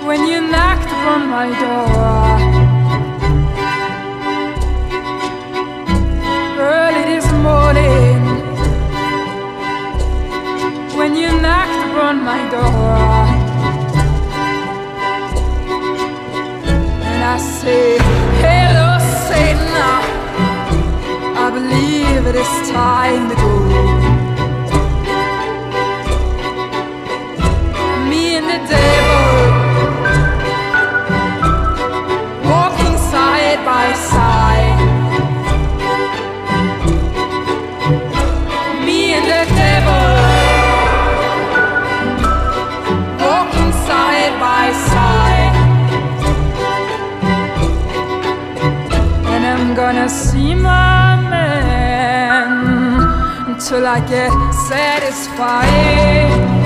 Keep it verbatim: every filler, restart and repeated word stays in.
when you knocked upon my door. Early this morning, when you knocked upon my door, and I say, hello Satan, I believe it is time to go. Me and the devil walking side by side. Me and the devil walking side by side. And I'm gonna see my man until I get satisfied.